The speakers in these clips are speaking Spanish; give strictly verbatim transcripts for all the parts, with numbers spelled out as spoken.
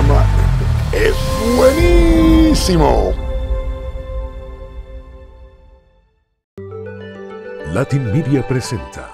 drama es buenísimo. Latin Media presenta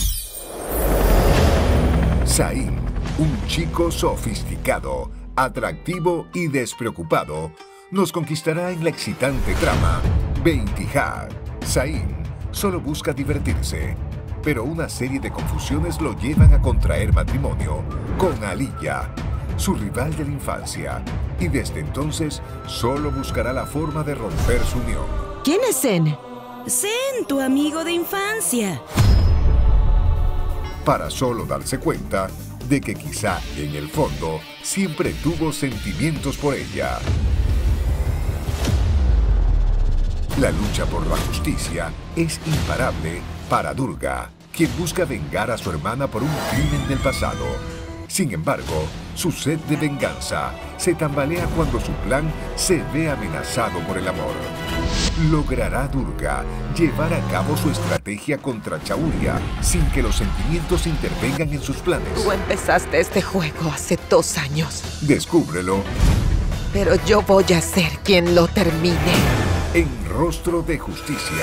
Zayn, un chico sofisticado, atractivo y despreocupado, nos conquistará en la excitante trama Beintihar. Zayn solo busca divertirse, pero una serie de confusiones lo llevan a contraer matrimonio con Aliyah, su rival de la infancia, y desde entonces solo buscará la forma de romper su unión. ¿Quién es Zen? Zen, tu amigo de infancia. Para solo darse cuenta de que quizá en el fondo siempre tuvo sentimientos por ella. La lucha por la justicia es imparable para Durga, quien busca vengar a su hermana por un crimen del pasado. Sin embargo, su sed de venganza se tambalea cuando su plan se ve amenazado por el amor. ¿Logrará Durga llevar a cabo su estrategia contra Chaurya sin que los sentimientos intervengan en sus planes? Tú empezaste este juego hace dos años. Descúbrelo Pero yo voy a ser quien lo termine. en Rostro de Justicia.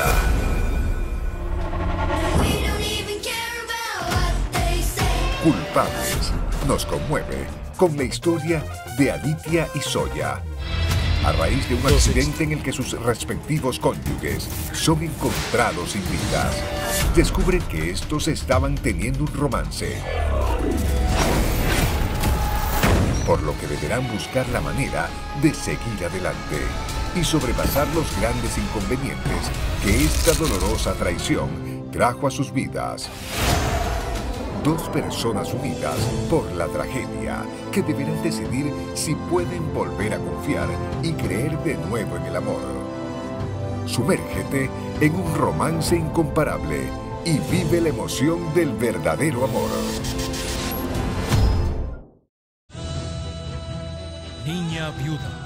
Culpables nos conmueve con la historia de Aditya y Zoya. A raíz de un accidente en el que sus respectivos cónyuges son encontrados sin vidas, descubren que estos estaban teniendo un romance, por lo que deberán buscar la manera de seguir adelante y sobrepasar los grandes inconvenientes que esta dolorosa traición trajo a sus vidas. Dos personas unidas por la tragedia que deberán decidir si pueden volver a confiar y creer de nuevo en el amor. Sumérgete en un romance incomparable y vive la emoción del verdadero amor. Niña viuda.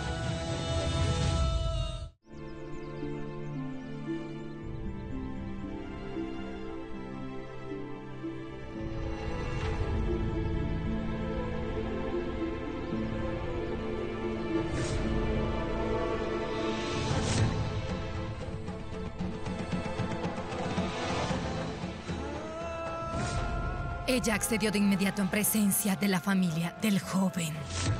Ella accedió de inmediato en presencia de la familia del joven.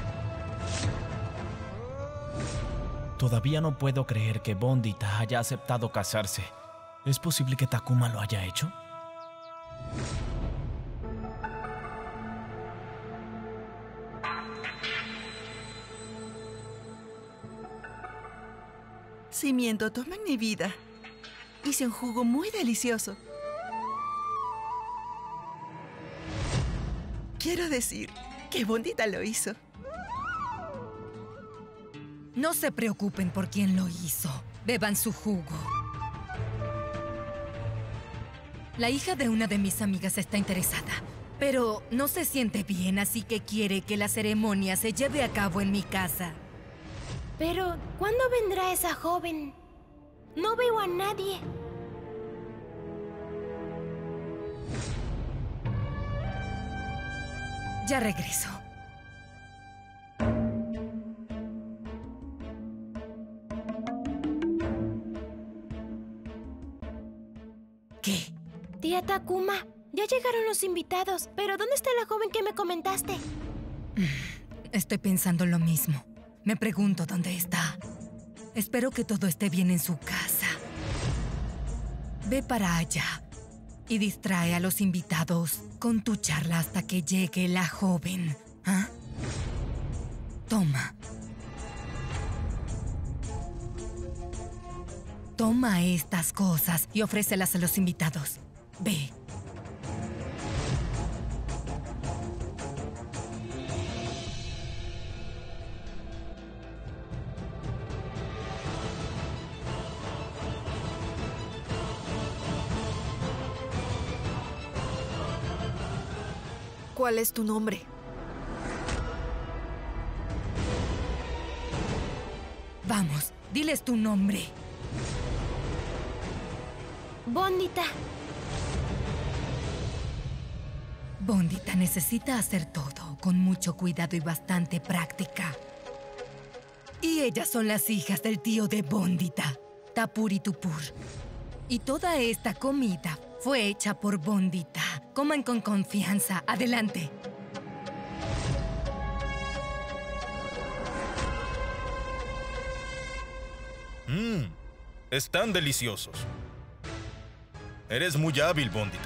Todavía no puedo creer que Bondita haya aceptado casarse. ¿Es posible que Takuma lo haya hecho? Si miento, tomen mi vida. Hice un jugo muy delicioso. Quiero decir que Bondita lo hizo. No se preocupen por quién lo hizo. Beban su jugo. La hija de una de mis amigas está interesada, pero no se siente bien, así que quiere que la ceremonia se lleve a cabo en mi casa. Pero, ¿cuándo vendrá esa joven? No veo a nadie. Ya regreso. ¿Qué? Tía Takuma, ya llegaron los invitados, pero ¿dónde está la joven que me comentaste? Estoy pensando lo mismo. Me pregunto dónde está. Espero que todo esté bien en su casa. Ve para allá y distrae a los invitados con tu charla hasta que llegue la joven. ¿Ah? Toma. Toma estas cosas y ofrécelas a los invitados. Ve. ¿Cuál es tu nombre? Vamos, diles tu nombre. Bondita. Bondita necesita hacer todo. todo con mucho cuidado y bastante práctica. Y ellas son las hijas del tío de Bondita, Tapur y Tupur. Y toda esta comida fue hecha por Bondita. Coman con confianza. Adelante. Mmm, están deliciosos. Eres muy hábil, Bondita.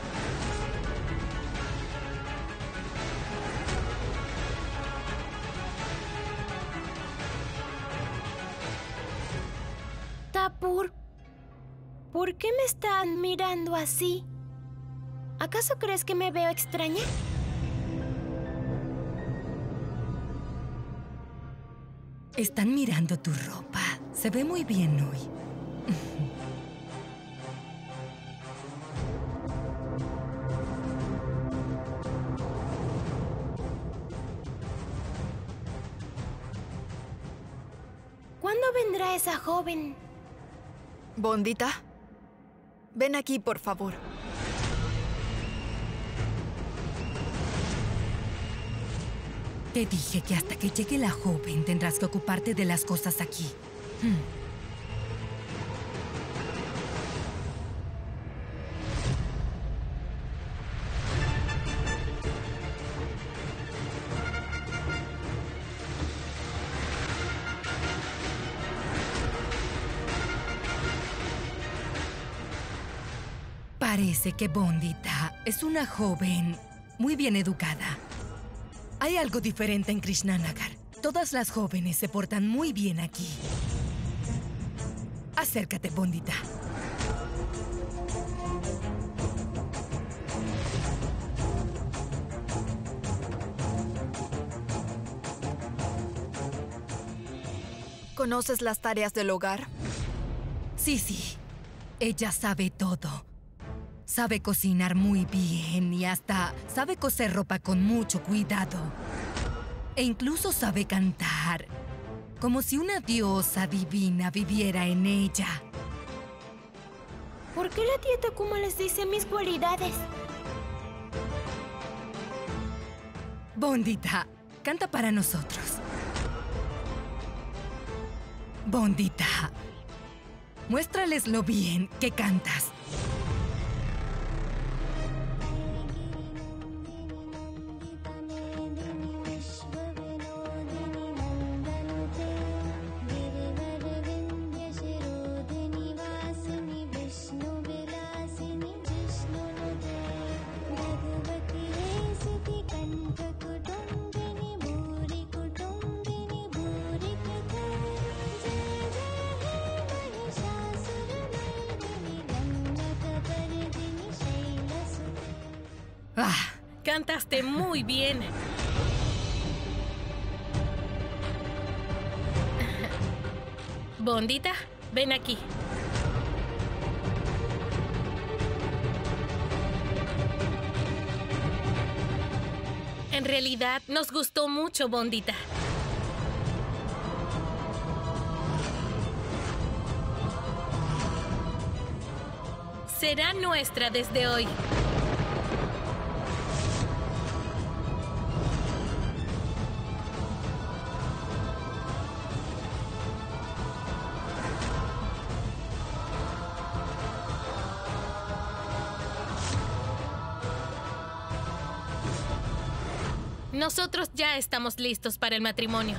Tapur, ¿por qué me están mirando así? ¿Acaso crees que me veo extraña? Están mirando tu ropa. Se ve muy bien hoy. ¿Cuándo vendrá esa joven? Bondita, ven aquí, por favor. Te dije que hasta que llegue la joven tendrás que ocuparte de las cosas aquí. Hmm. Parece que Bondita es una joven muy bien educada. Hay algo diferente en Krishnanagar. Todas las jóvenes se portan muy bien aquí. Acércate, Bondita. ¿Conoces las tareas del hogar? Sí, sí. Ella sabe todo. Sabe cocinar muy bien y hasta sabe coser ropa con mucho cuidado. E incluso sabe cantar, como si una diosa divina viviera en ella. ¿Por qué la tía Takuma les dice mis cualidades? Bondita, canta para nosotros. Bondita, muéstrales lo bien que cantas. Ah, cantaste muy bien. Bondita, ven aquí. En realidad, nos gustó mucho, Bondita. Será nuestra desde hoy. Nosotros ya estamos listos para el matrimonio.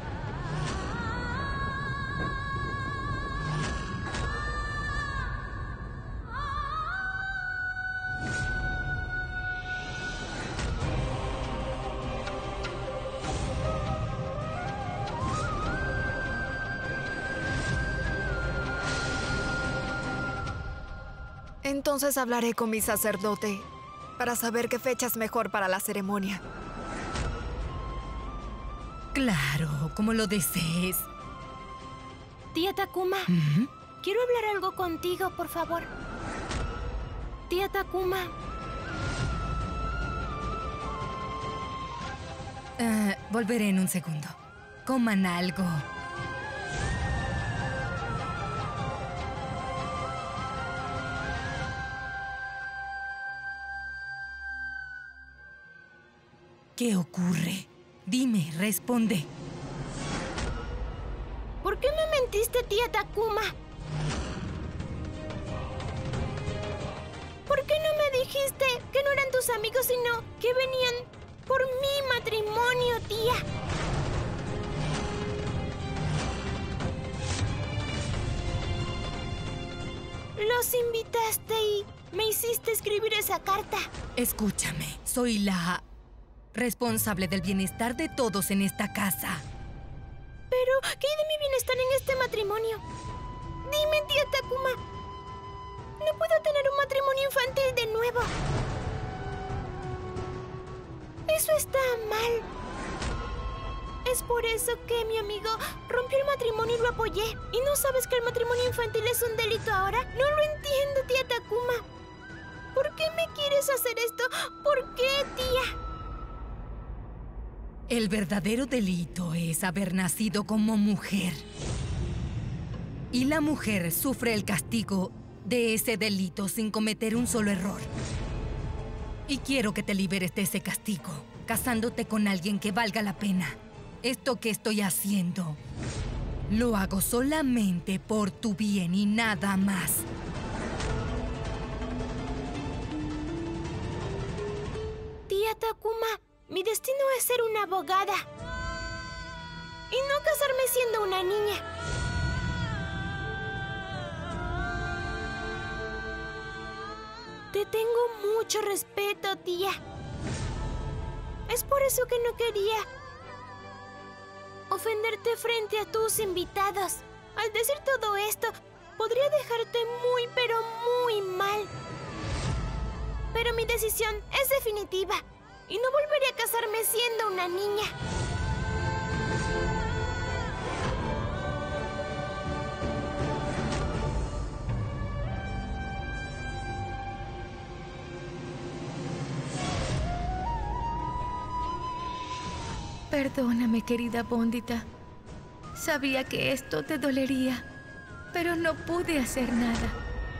Entonces hablaré con mi sacerdote para saber qué fecha es mejor para la ceremonia. Claro, como lo desees. Tía Takuma, ¿Mm? quiero hablar algo contigo, por favor. Tía Takuma. Uh, volveré en un segundo. Coman algo. ¿Qué ocurre? Dime, responde. ¿Por qué me mentiste, tía Takuma? ¿Por qué no me dijiste que no eran tus amigos, sino que venían por mi matrimonio, tía? Los invitaste y me hiciste escribir esa carta. Escúchame, soy la responsable del bienestar de todos en esta casa. Pero, ¿qué hay de mi bienestar en este matrimonio? Dime, tía Takuma. No puedo tener un matrimonio infantil de nuevo. Eso está mal. Es por eso que mi amigo rompió el matrimonio y lo apoyé. ¿Y no sabes que el matrimonio infantil es un delito ahora? No lo entiendo, tía Takuma. ¿Por qué me quieres hacer esto? ¿Por qué, tía? El verdadero delito es haber nacido como mujer. Y la mujer sufre el castigo de ese delito sin cometer un solo error. Y quiero que te liberes de ese castigo, casándote con alguien que valga la pena. Esto que estoy haciendo, lo hago solamente por tu bien y nada más. Tía Takuma, mi destino es ser una abogada. Y no casarme siendo una niña. Te tengo mucho respeto, tía. Es por eso que no quería ofenderte frente a tus invitados. Al decir todo esto, podría dejarte muy, pero muy mal. Pero mi decisión es definitiva. Y no volveré a casarme siendo una niña. Perdóname, querida Bondita. Sabía que esto te dolería, pero no pude hacer nada.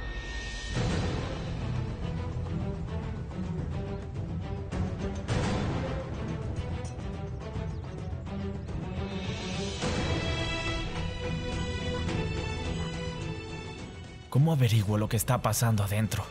¿Cómo averiguo lo que está pasando adentro?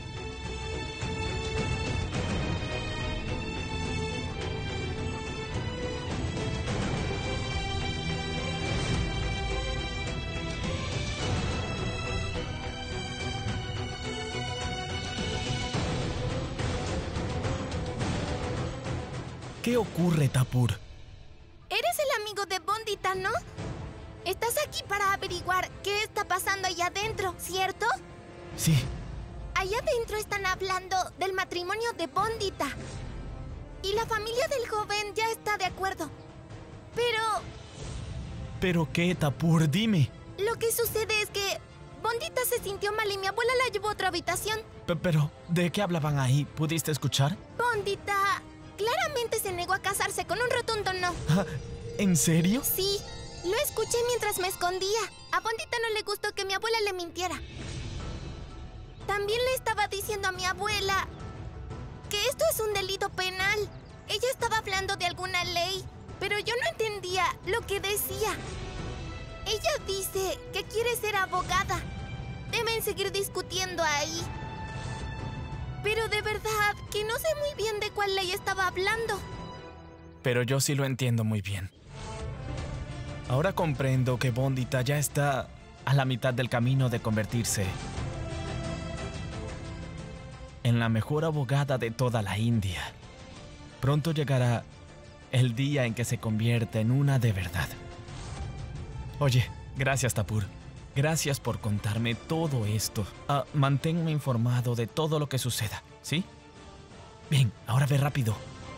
¿Qué ocurre, Tapur? Eres el amigo de Bondita, ¿no? Estás aquí para averiguar qué está pasando allá adentro, ¿cierto? Sí. Allá adentro están hablando del matrimonio de Bondita. Y la familia del joven ya está de acuerdo. Pero... ¿Pero qué, Tapur? Dime. Lo que sucede es que Bondita se sintió mal y mi abuela la llevó a otra habitación. P- pero, ¿de qué hablaban ahí? ¿Pudiste escuchar? Bondita claramente se negó a casarse con un rotundo no. ¿En serio? Sí. Lo escuché mientras me escondía. A Bondita no le gustó que mi abuela le mintiera. También le estaba diciendo a mi abuela que esto es un delito penal. Ella estaba hablando de alguna ley, pero yo no entendía lo que decía. Ella dice que quiere ser abogada. Deben seguir discutiendo ahí. Pero de verdad que no sé muy bien de cuál ley estaba hablando. Pero yo sí lo entiendo muy bien. Ahora comprendo que Bondita ya está a la mitad del camino de convertirse en la mejor abogada de toda la India. Pronto llegará el día en que se convierta en una de verdad. Oye, gracias, Tapur. Gracias por contarme todo esto. Ah, manténme informado de todo lo que suceda, ¿sí? Bien, ahora ve rápido.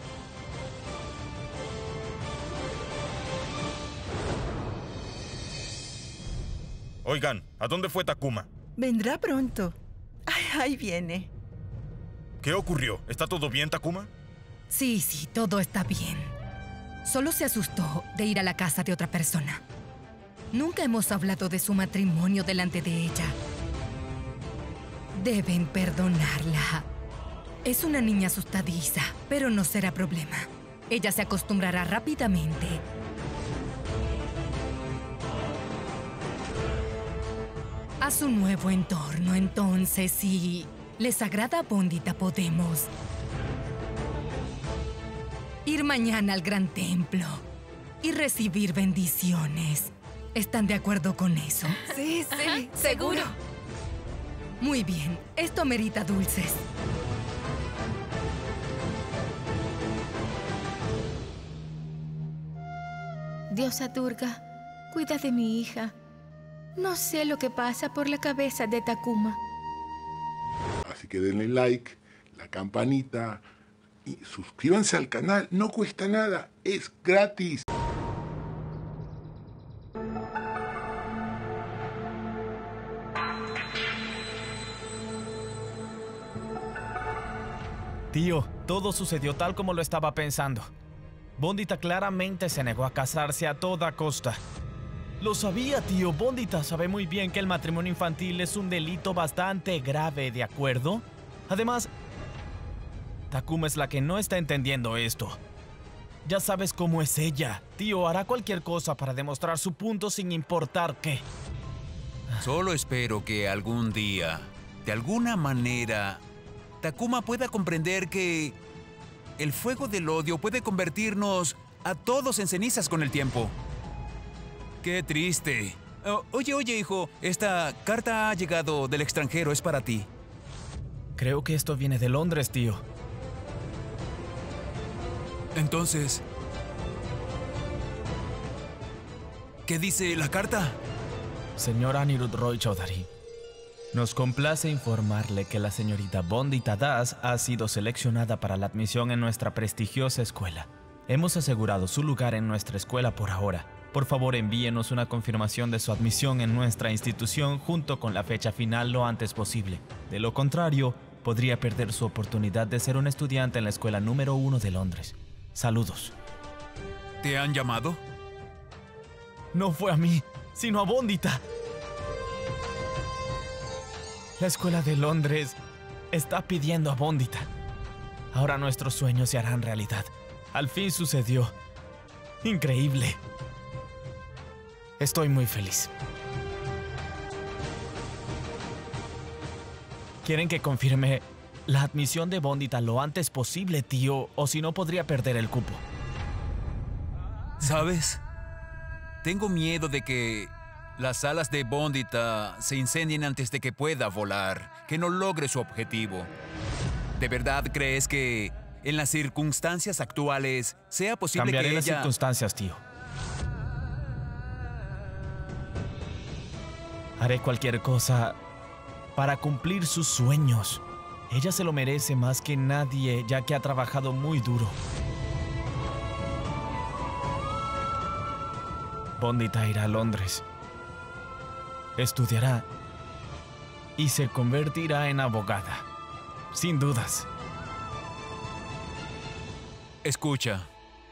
Oigan, ¿a dónde fue Takuma? Vendrá pronto. Ay, ahí viene. ¿Qué ocurrió? ¿Está todo bien, Takuma? Sí, sí, todo está bien. Solo se asustó de ir a la casa de otra persona. Nunca hemos hablado de su matrimonio delante de ella. Deben perdonarla. Es una niña asustadiza, pero no será problema. ella se acostumbrará rápidamente. A su nuevo entorno. Entonces, si les agrada a Bondita, podemos ir mañana al gran templo y recibir bendiciones. ¿Están de acuerdo con eso? Sí, sí, seguro. Muy bien, esto merita dulces. Diosa Durga, cuida de mi hija. No sé lo que pasa por la cabeza de Takuma. Así que denle like, la campanita y suscríbanse al canal. No cuesta nada, es gratis. Tío, todo sucedió tal como lo estaba pensando. Bondita claramente se negó a casarse a toda costa. Lo sabía, tío. Bondita sabe muy bien que el matrimonio infantil es un delito bastante grave, ¿de acuerdo? Además, Takuma es la que no está entendiendo esto. Ya sabes cómo es ella. Tío, hará cualquier cosa para demostrar su punto sin importar qué. Solo espero que algún día, de alguna manera, Takuma pueda comprender que el fuego del odio puede convertirnos a todos en cenizas con el tiempo. ¡Qué triste! Oh, oye, oye, hijo, esta carta ha llegado del extranjero, es para ti. Creo que esto viene de Londres, tío. Entonces, ¿qué dice la carta? Señor Anirudh Roy Chaudhary, nos complace informarle que la señorita Bondita Das ha sido seleccionada para la admisión en nuestra prestigiosa escuela. Hemos asegurado su lugar en nuestra escuela por ahora. Por favor, envíenos una confirmación de su admisión en nuestra institución junto con la fecha final lo antes posible. De lo contrario, podría perder su oportunidad de ser un estudiante en la escuela número uno de Londres. Saludos. ¿Te han llamado? No fue a mí, sino a Bondita. La escuela de Londres está pidiendo a Bondita. Ahora nuestros sueños se harán realidad. Al fin sucedió. Increíble. Estoy muy feliz. ¿Quieren que confirme la admisión de Bondita lo antes posible, tío? O si no, podría perder el cupo. ¿Sabes? Tengo miedo de que las alas de Bondita se incendien antes de que pueda volar, que no logre su objetivo. ¿De verdad crees que en las circunstancias actuales sea posible Cambiaré que ella... las circunstancias, tío. Haré cualquier cosa para cumplir sus sueños. Ella se lo merece más que nadie, ya que ha trabajado muy duro. Bondita irá a Londres. Estudiará y se convertirá en abogada. Sin dudas. Escucha.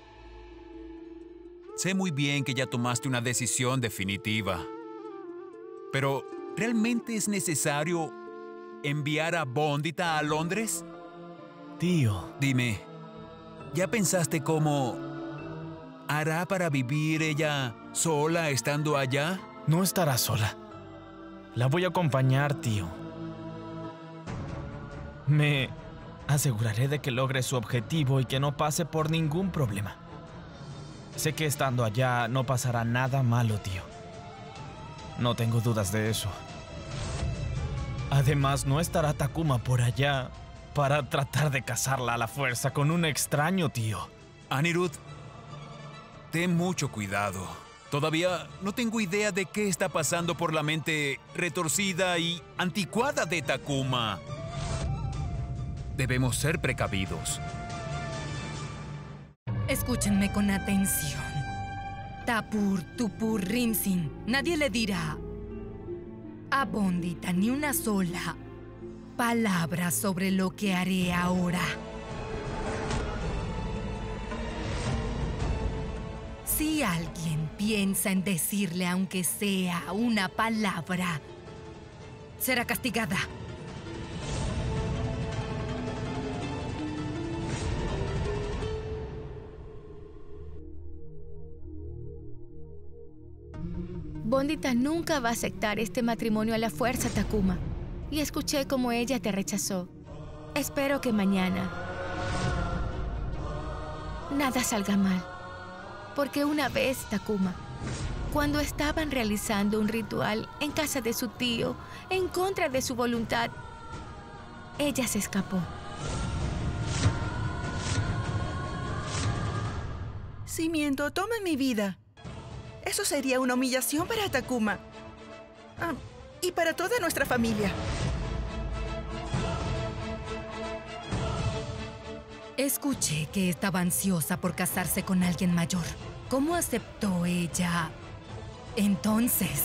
Sé muy bien que ya tomaste una decisión definitiva. Pero, ¿realmente es necesario enviar a Bondita a Londres? Tío. Dime, ¿ya pensaste cómo hará para vivir ella sola estando allá? No estará sola. La voy a acompañar, tío. Me aseguraré de que logre su objetivo y que no pase por ningún problema. Sé que estando allá no pasará nada malo, tío. No tengo dudas de eso. Además, no estará Takuma por allá para tratar de casarla a la fuerza con un extraño, tío. Anirudh, ten mucho cuidado. Todavía no tengo idea de qué está pasando por la mente retorcida y anticuada de Takuma. Debemos ser precavidos. Escúchenme con atención. Tapur, Tupur, Rimsin. Nadie le dirá a Bondita ni una sola palabra sobre lo que haré ahora. Si alguien piensa en decirle aunque sea una palabra, será castigada. Bondita nunca va a aceptar este matrimonio a la fuerza, Takuma. Y escuché cómo ella te rechazó. Espero que mañana nada salga mal. Porque una vez, Takuma, cuando estaban realizando un ritual en casa de su tío, en contra de su voluntad, ella se escapó. Si miento, toma mi vida. Eso sería una humillación para Takuma. Ah, y para toda nuestra familia. Escuché que estaba ansiosa por casarse con alguien mayor. ¿Cómo aceptó ella entonces?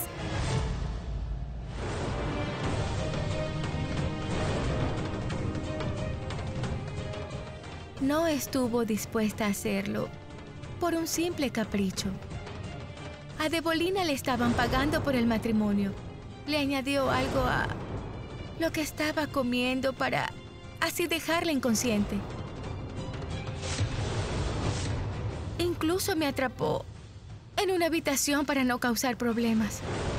No estuvo dispuesta a hacerlo por un simple capricho. A Debolina le estaban pagando por el matrimonio. Le añadió algo a lo que estaba comiendo para así dejarla inconsciente. Incluso me atrapó en una habitación para no causar problemas.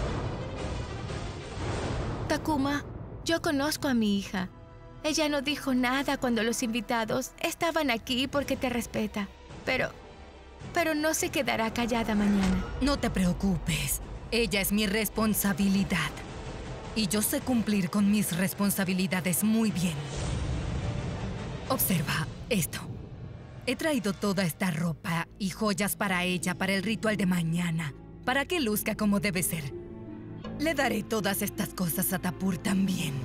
Takuma, yo conozco a mi hija. Ella no dijo nada cuando los invitados estaban aquí porque te respeta. Pero, pero no se quedará callada mañana. No te preocupes. Ella es mi responsabilidad. Y yo sé cumplir con mis responsabilidades muy bien. Observa esto. He traído toda esta ropa y joyas para ella para el ritual de mañana, para que luzca como debe ser. Le daré todas estas cosas a Tapur también.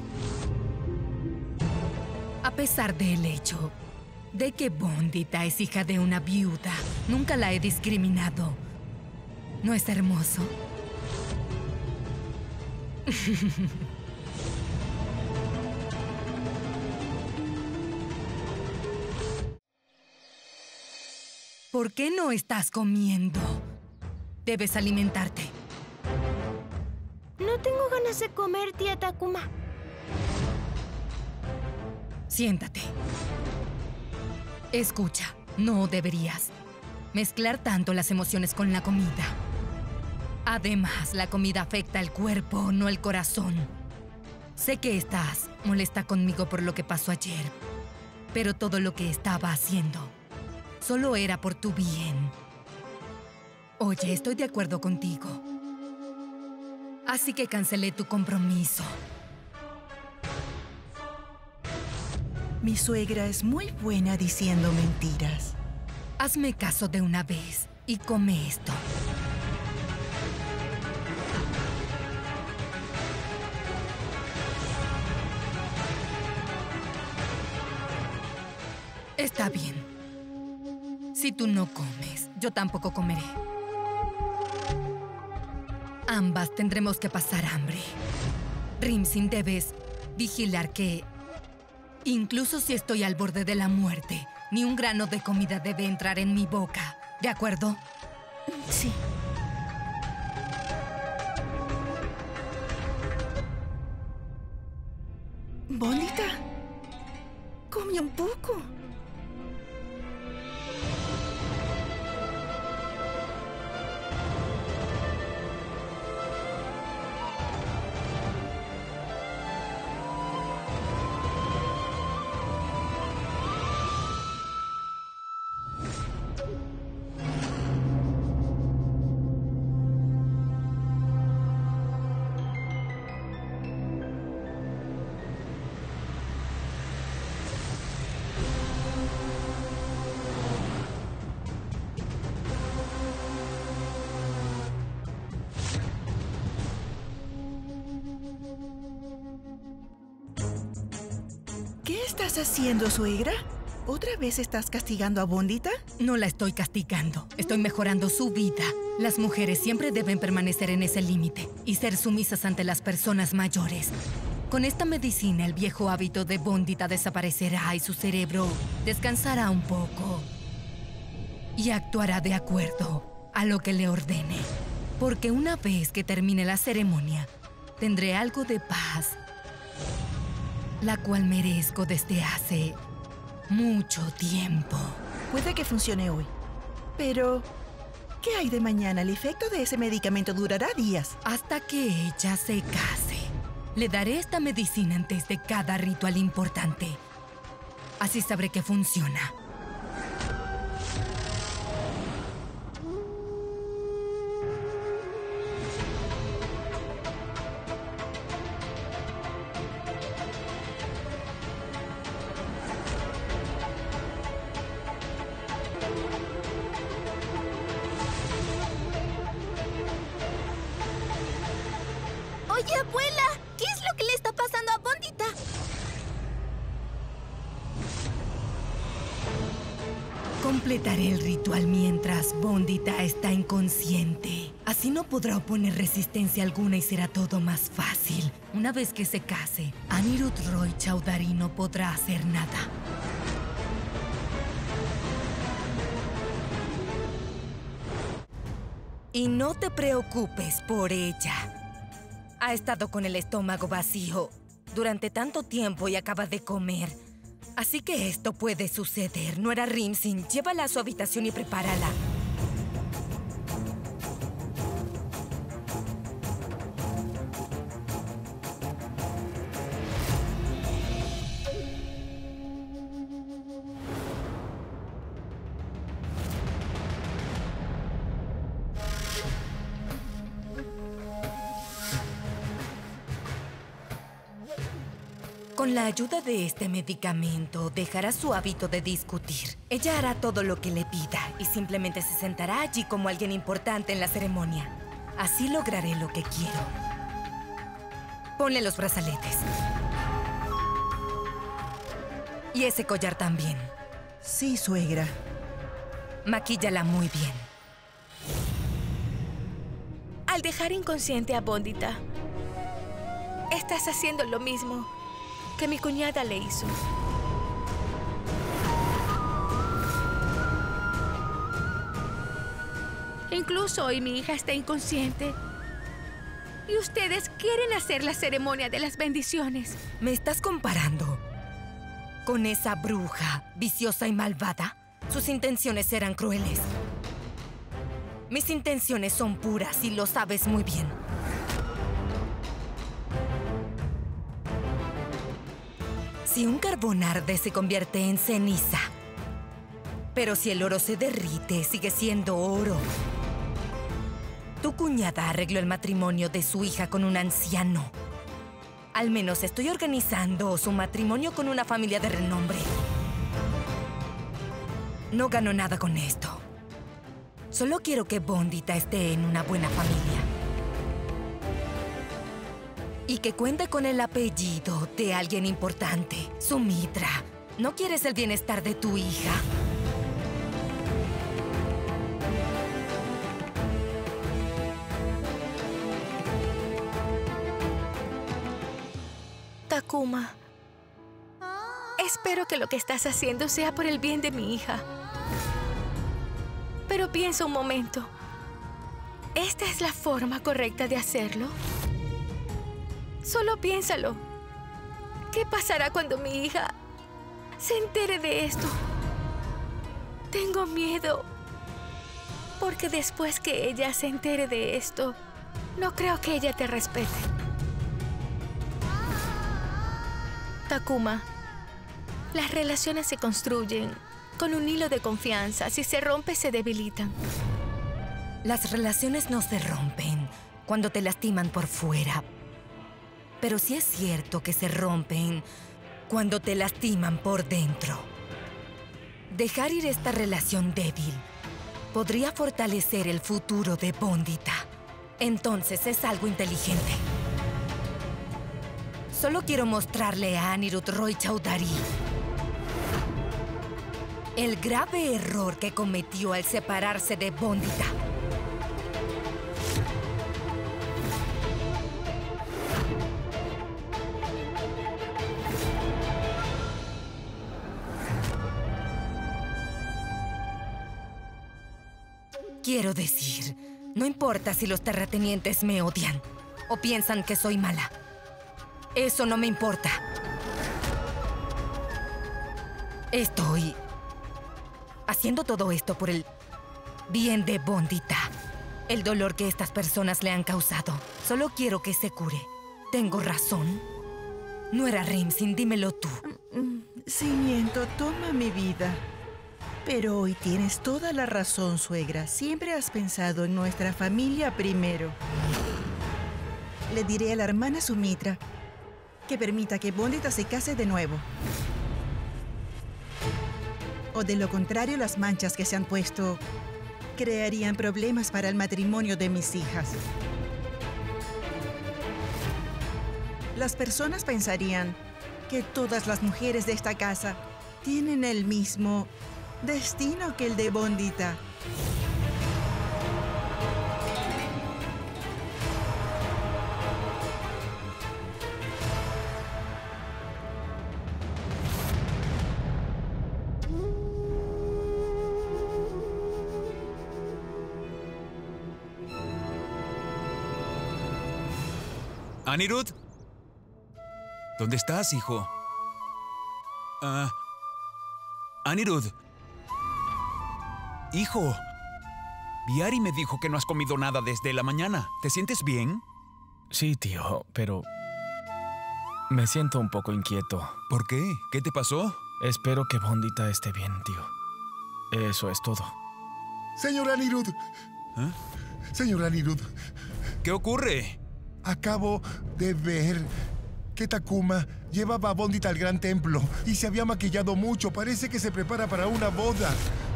A pesar del hecho de que Bondita es hija de una viuda, nunca la he discriminado. ¿No es hermoso? ¿Por qué no estás comiendo? Debes alimentarte. No tengo ganas de comer, tía Takuma. Siéntate. Escucha, no deberías mezclar tanto las emociones con la comida. Además, la comida afecta el cuerpo, no el corazón. Sé que estás molesta conmigo por lo que pasó ayer, pero todo lo que estaba haciendo solo era por tu bien. Oye, estoy de acuerdo contigo. Así que cancelé tu compromiso. Mi suegra es muy buena diciendo mentiras. Hazme caso de una vez y come esto. Está bien. Si tú no comes, yo tampoco comeré. Ambas tendremos que pasar hambre. Rimsin, debes vigilar que, incluso si estoy al borde de la muerte, ni un grano de comida debe entrar en mi boca. ¿De acuerdo? Sí. Bondita, come un poco. ¿Qué estás haciendo, suegra? ¿Otra vez estás castigando a Bondita? No la estoy castigando. Estoy mejorando su vida. Las mujeres siempre deben permanecer en ese límite y ser sumisas ante las personas mayores. Con esta medicina, el viejo hábito de Bondita desaparecerá y su cerebro descansará un poco. Y actuará de acuerdo a lo que le ordene. Porque una vez que termine la ceremonia, tendré algo de paz, la cual merezco desde hace mucho tiempo. Puede que funcione hoy, pero ¿Qué hay de mañana? El efecto de ese medicamento durará días. Hasta que ella se case. Le daré esta medicina antes de cada ritual importante. Así sabré que funciona. Oye, abuela, ¿qué es lo que le está pasando a Bondita? Completaré el ritual mientras Bondita está inconsciente. Así no podrá oponer resistencia alguna y será todo más fácil. Una vez que se case, Anirudh Roy Chaudhary no podrá hacer nada. Y no te preocupes por ella. Ha estado con el estómago vacío durante tanto tiempo y acaba de comer. Así que esto puede suceder. No era Rimsin. Llévala a su habitación y prepárala. Con la ayuda de este medicamento, dejará su hábito de discutir. Ella hará todo lo que le pida y simplemente se sentará allí como alguien importante en la ceremonia. Así lograré lo que quiero. Ponle los brazaletes. Y ese collar también. Sí, suegra. Maquíllala muy bien. Al dejar inconsciente a Bondita, estás haciendo lo mismo que mi cuñada le hizo. Incluso hoy mi hija está inconsciente. Y ustedes quieren hacer la ceremonia de las bendiciones. ¿Me estás comparando con esa bruja viciosa y malvada? Sus intenciones eran crueles. Mis intenciones son puras y lo sabes muy bien. Si un carbón arde, se convierte en ceniza. Pero si el oro se derrite, sigue siendo oro. Tu cuñada arregló el matrimonio de su hija con un anciano. Al menos estoy organizando su matrimonio con una familia de renombre. No gano nada con esto. Solo quiero que Bondita esté en una buena familia. Y que cuente con el apellido de alguien importante. Sumitra, ¿no quieres el bienestar de tu hija? Takuma, espero que lo que estás haciendo sea por el bien de mi hija. Pero piensa un momento. ¿Esta es la forma correcta de hacerlo? Solo piénsalo. ¿Qué pasará cuando mi hija se entere de esto? Tengo miedo. Porque después que ella se entere de esto, no creo que ella te respete. Takuma, las relaciones se construyen con un hilo de confianza. Si se rompe, se debilitan. Las relaciones no se rompen cuando te lastiman por fuera. Pero sí es cierto que se rompen cuando te lastiman por dentro. Dejar ir esta relación débil podría fortalecer el futuro de Bondita. Entonces es algo inteligente. Solo quiero mostrarle a Anirudh Roy Chaudhary el grave error que cometió al separarse de Bondita. Quiero decir, no importa si los terratenientes me odian o piensan que soy mala. Eso no me importa. Estoy haciendo todo esto por el bien de Bondita. El dolor que estas personas le han causado. Solo quiero que se cure. ¿Tengo razón? No era Rimsin, dímelo tú. Sí, miento, toma mi vida. Pero hoy tienes toda la razón, suegra. Siempre has pensado en nuestra familia primero. Le diré a la hermana Sumitra que permita que Bondita se case de nuevo. O de lo contrario, las manchas que se han puesto crearían problemas para el matrimonio de mis hijas. Las personas pensarían que todas las mujeres de esta casa tienen el mismo destino que el de Bondita. ¿Anirudh? ¿Dónde estás, hijo? Ah... Anirudh. Hijo. Viari me dijo que no has comido nada desde la mañana. ¿Te sientes bien? Sí, tío, pero... me siento un poco inquieto. ¿Por qué? ¿Qué te pasó? Espero que Bondita esté bien, tío. Eso es todo. Señor Anirudh. ¿Eh? Señor Anirudh. ¿Qué ocurre? Acabo de ver que Takuma llevaba a Bondita al gran templo y se había maquillado mucho. Parece que se prepara para una boda.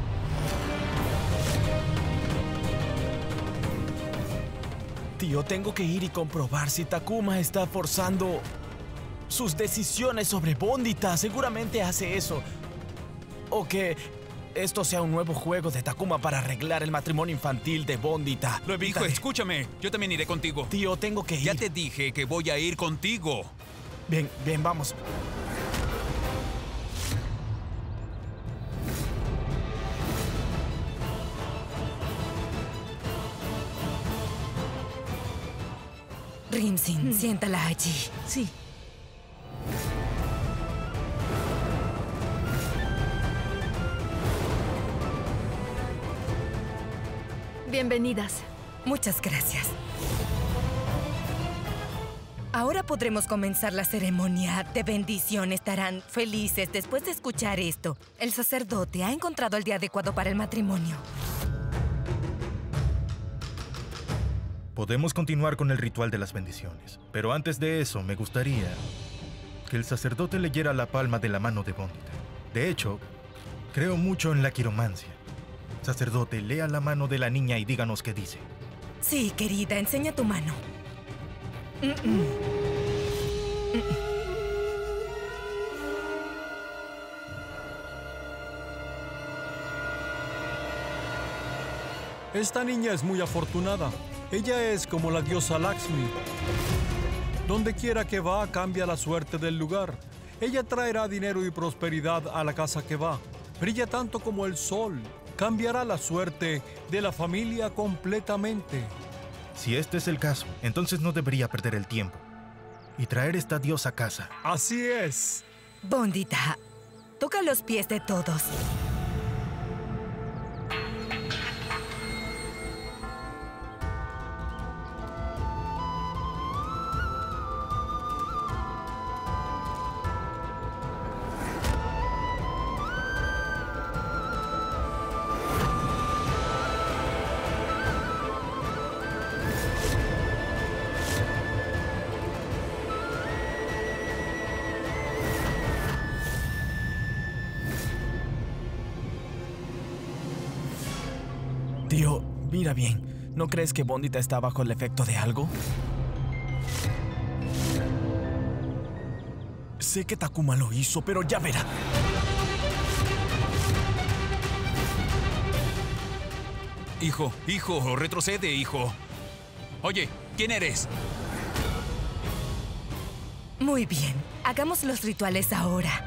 Tío, tengo que ir y comprobar si Takuma está forzando sus decisiones sobre Bondita. Seguramente hace eso. O que esto sea un nuevo juego de Takuma para arreglar el matrimonio infantil de Bondita. Lo Hijo, Dale. Escúchame. Yo también iré contigo. Tío, tengo que ir. Ya te dije que voy a ir contigo. Bien, bien, vamos. Rimsin, mm. siéntala allí. Sí. Bienvenidas. Muchas gracias. Ahora podremos comenzar la ceremonia de bendición. Estarán felices después de escuchar esto. El sacerdote ha encontrado el día adecuado para el matrimonio. Podemos continuar con el ritual de las bendiciones, pero antes de eso me gustaría que el sacerdote leyera la palma de la mano de Bondita. De hecho, creo mucho en la quiromancia. Sacerdote, lea la mano de la niña y díganos qué dice. Sí, querida, enseña tu mano. Mm -mm. Mm -mm. Esta niña es muy afortunada. Ella es como la diosa Lakshmi. Donde quiera que va, cambia la suerte del lugar. Ella traerá dinero y prosperidad a la casa que va. Brilla tanto como el sol. Cambiará la suerte de la familia completamente. Si este es el caso, entonces no debería perder el tiempo y traer esta diosa a casa. Así es. Bondita, toca los pies de todos. Tío, mira bien. ¿No crees que Bondita está bajo el efecto de algo? Sé que Takuma lo hizo, pero ya verá. Hijo, hijo, retrocede, hijo. Oye, ¿quién eres? Muy bien. Hagamos los rituales ahora.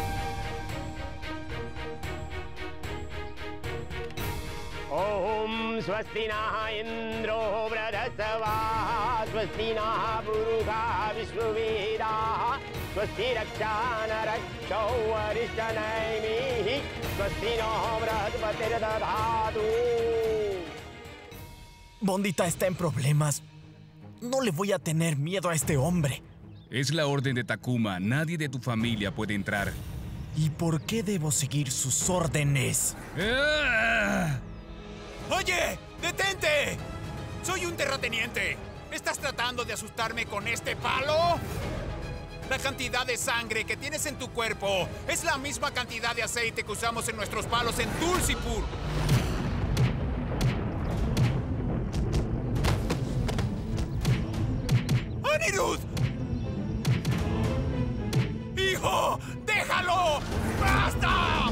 Om स्वस्ति नः इन्द्रो वृधस्तवाः स्वस्ति नः पुरुषा विश्ववेदाः स्वस्ति रक्षा नरक्षो वरिष्ठनैमिः स्वस्ति नः बृहस्पतिर्दधातु. Bondita está en problemas. No le voy a tener miedo a este hombre. Es la orden de Takuma. Nadie de tu familia puede entrar. ¿Y por qué debo seguir sus órdenes? ¡Ah! ¡Oye! ¡Detente! ¡Soy un terrateniente! ¿Estás tratando de asustarme con este palo? La cantidad de sangre que tienes en tu cuerpo es la misma cantidad de aceite que usamos en nuestros palos en Tulsipur. ¡Anirudh! ¡Hijo! ¡Déjalo! ¡Basta!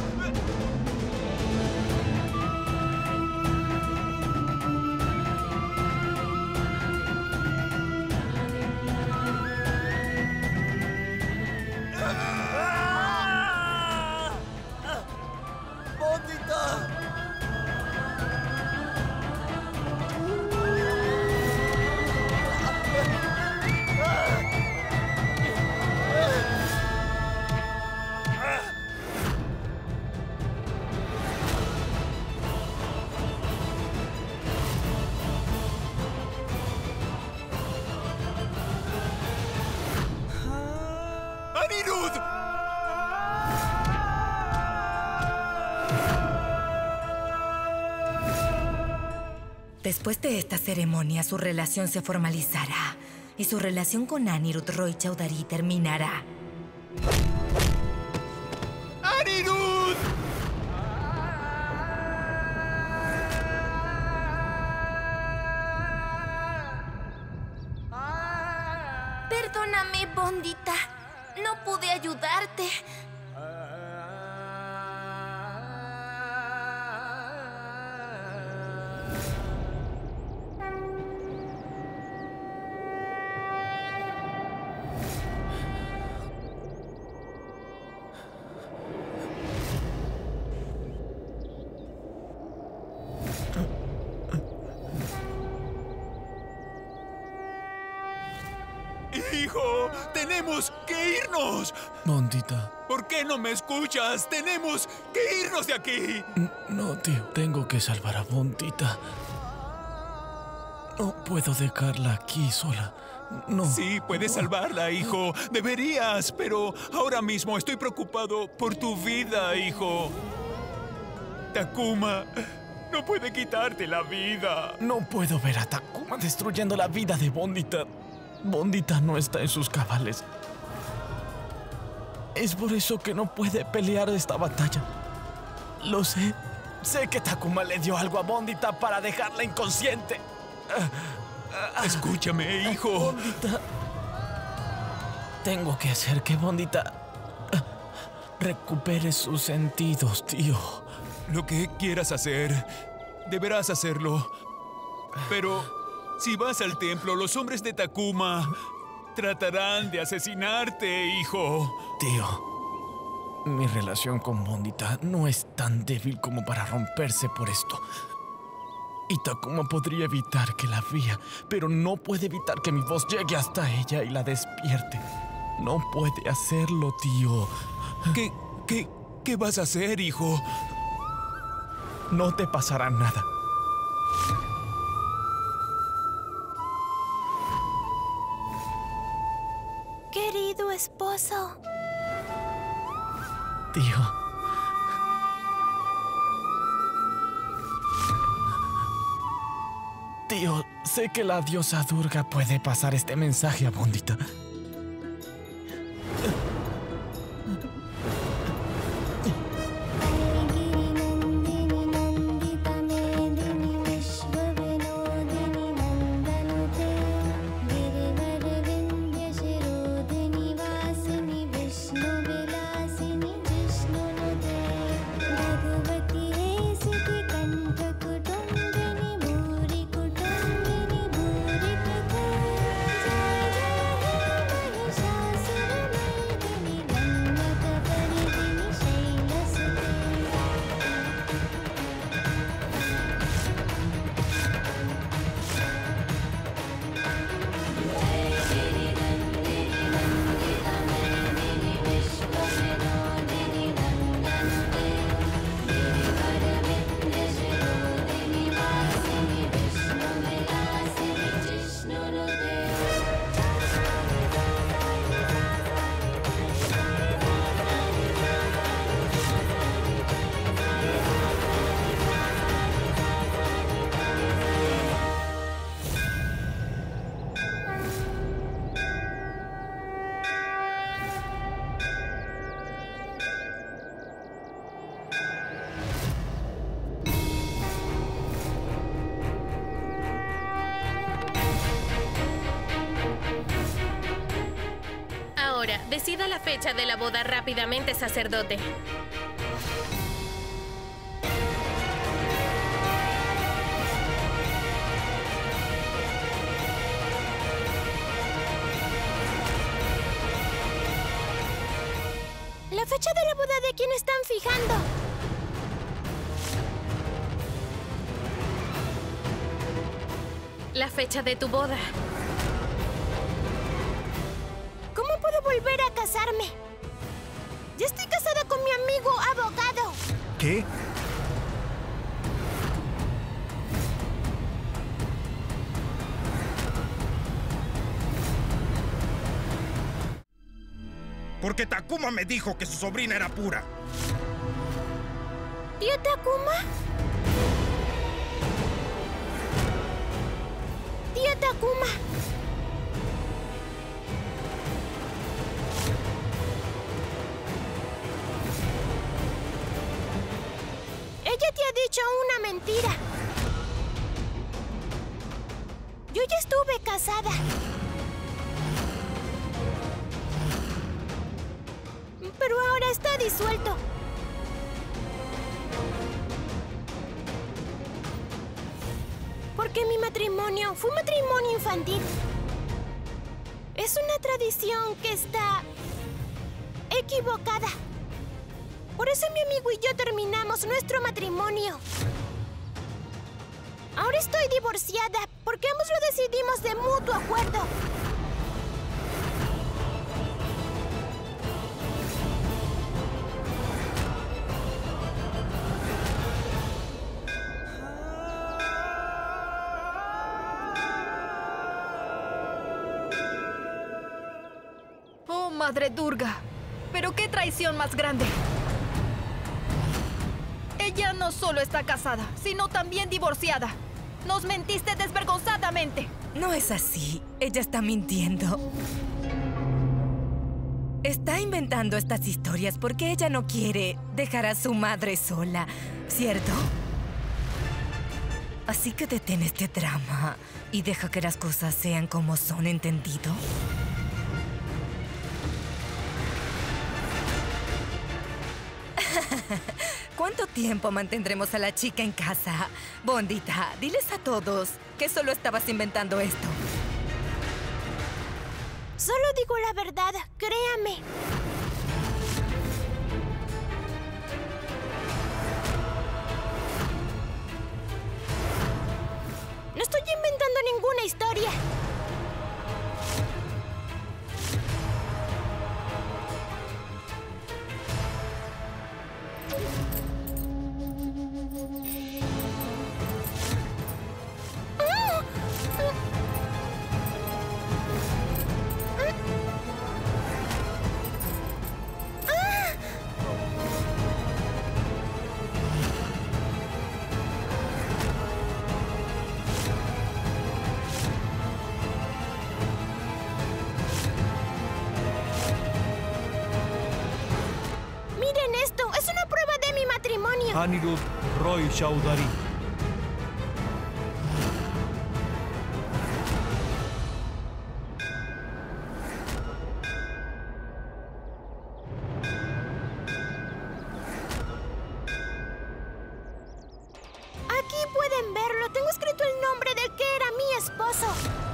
Después de esta ceremonia, su relación se formalizará y su relación con Anirudh Roy Chaudhary terminará. ¡Anirudh! Perdóname, Bondita. No pude ayudarte. ¡Hijo! ¡Tenemos que irnos! Bondita. ¿Por qué no me escuchas? ¡Tenemos que irnos de aquí! No, tío. Tengo que salvar a Bondita. No puedo dejarla aquí sola. No. Sí, puedes salvarla, hijo. Deberías, pero ahora mismo estoy preocupado por tu vida, hijo. Takuma no puede quitarte la vida. No puedo ver a Takuma destruyendo la vida de Bondita. Bondita no está en sus cabales. Es por eso que no puede pelear esta batalla. Lo sé. Sé que Takuma le dio algo a Bondita para dejarla inconsciente. Escúchame, hijo. Bondita. Tengo que hacer que Bondita recupere sus sentidos, tío. Lo que quieras hacer, deberás hacerlo. Pero si vas al templo, los hombres de Takuma tratarán de asesinarte, hijo. Tío, mi relación con Bondita no es tan débil como para romperse por esto. Y Takuma podría evitar que la vea, pero no puede evitar que mi voz llegue hasta ella y la despierte. No puede hacerlo, tío. ¿Qué, qué, qué vas a hacer, hijo? No te pasará nada. Querido esposo. Tío. Tío, sé que la diosa Durga puede pasar este mensaje a Bondita. Ahora, decida la fecha de la boda rápidamente, sacerdote. ¿La fecha de la boda de quién están fijando? La fecha de tu boda. ¿Cómo puedo volver a casarme? Ya estoy casada con mi amigo abogado. ¿Qué? Porque Takuma me dijo que su sobrina era pura. ¿Tío Takuma? Tío Takuma. Ella te ha dicho una mentira. Yo ya estuve casada. Pero ahora está disuelto. Porque mi matrimonio fue un matrimonio infantil. Es una tradición que está equivocada. Por eso mi amigo y yo terminamos nuestro matrimonio. Ahora estoy divorciada porque ambos lo decidimos de mutuo acuerdo. Oh, Madre Durga. ¿Pero qué traición más grande? Ella no solo está casada, sino también divorciada. Nos mentiste desvergonzadamente. No es así. Ella está mintiendo. Está inventando estas historias porque ella no quiere dejar a su madre sola, ¿cierto? Así que detén este drama y deja que las cosas sean como son, ¿entendido? ¿Cuánto tiempo mantendremos a la chica en casa? Bondita, diles a todos que solo estabas inventando esto. Solo digo la verdad, créame. No estoy inventando ninguna historia. Anirudh Roy Chaudhary. Aquí pueden verlo. Tengo escrito el nombre del que era mi esposo.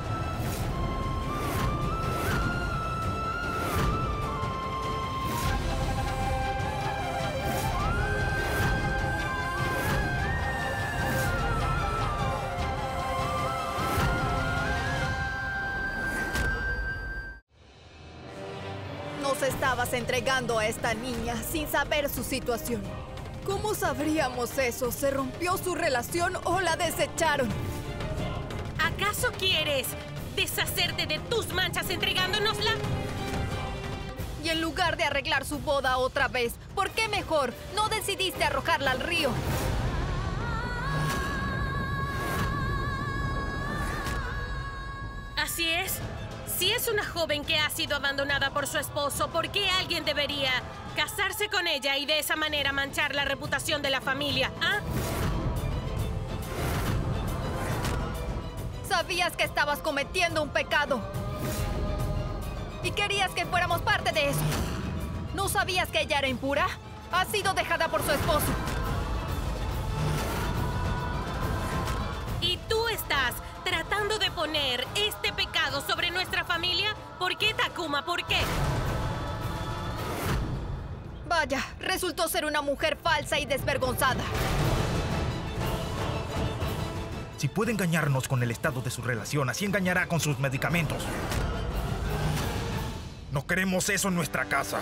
Nos estabas entregando a esta niña sin saber su situación. ¿Cómo sabríamos eso? ¿Se rompió su relación o la desecharon? ¿Acaso quieres deshacerte de tus manchas entregándonosla? Y en lugar de arreglar su boda otra vez, ¿por qué mejor no decidiste arrojarla al río? Así es. Si es una joven que ha sido abandonada por su esposo, ¿por qué alguien debería casarse con ella y de esa manera manchar la reputación de la familia? ¿Ah? Sabías que estabas cometiendo un pecado. Y querías que fuéramos parte de eso. ¿No sabías que ella era impura? Ha sido dejada por su esposo. ¿Y tú estás tratando de poner este pecado sobre nuestra familia? ¿Por qué, Takuma? ¿Por qué? Vaya, resultó ser una mujer falsa y desvergonzada. Si puede engañarnos con el estado de su relación, así engañará con sus medicamentos. No queremos eso en nuestra casa.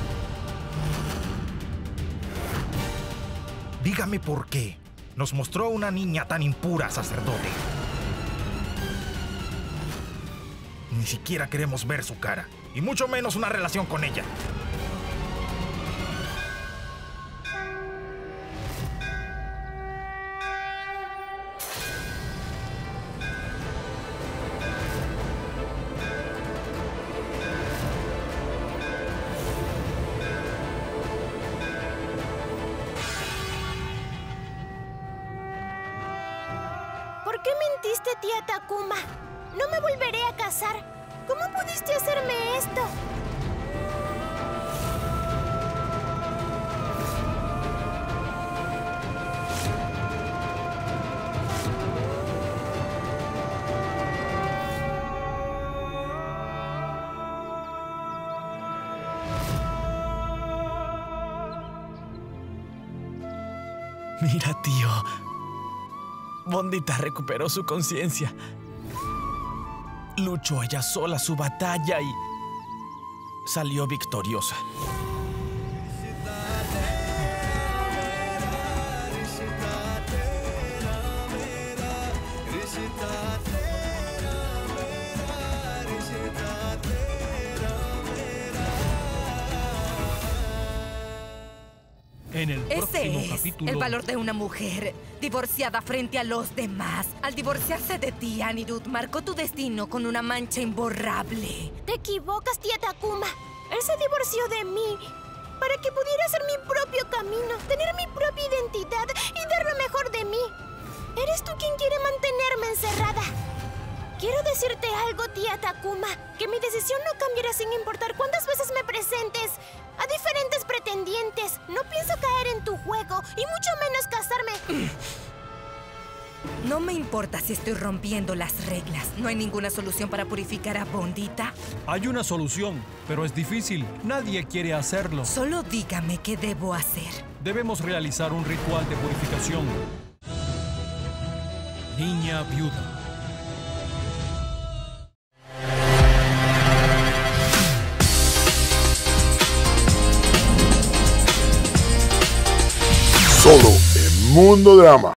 Dígame por qué nos mostró una niña tan impura, sacerdote. Ni siquiera queremos ver su cara, y mucho menos una relación con ella. ¿Por qué mentiste, tía Takuma? No me volveré a casar. ¿Cómo pudiste hacerme esto? Mira, tío. Bondita recuperó su conciencia. Luchó ella sola su batalla y salió victoriosa. En el próximo Ese es capítulo... el valor de una mujer divorciada frente a los demás. Al divorciarse de ti, Anirudh marcó tu destino con una mancha imborrable. Te equivocas, tía Takuma. Él se divorció de mí para que pudiera hacer mi propio camino, tener mi propia identidad y dar lo mejor de mí. Eres tú quien quiere mantenerme encerrada. Quiero decirte algo, tía Takuma, que mi decisión no cambiará sin importar cuántas veces me presentes a diferentes pretendientes. No pienso caer en tu juego y mucho menos casarme. No me importa si estoy rompiendo las reglas. ¿No hay ninguna solución para purificar a Bondita? Hay una solución, pero es difícil. Nadie quiere hacerlo. Solo dígame qué debo hacer. Debemos realizar un ritual de purificación. Niña viuda. Solo en Mundo Drama.